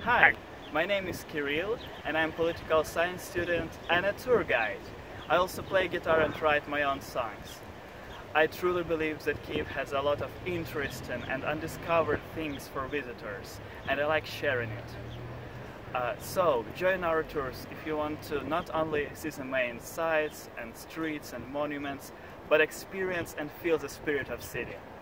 Hi, my name is Kirill and I'm a political science student and a tour guide. I also play guitar and write my own songs. I truly believe that Kyiv has a lot of interesting and undiscovered things for visitors, and I like sharing it. So, join our tours if you want to not only see the main sights and streets and monuments, but experience and feel the spirit of city.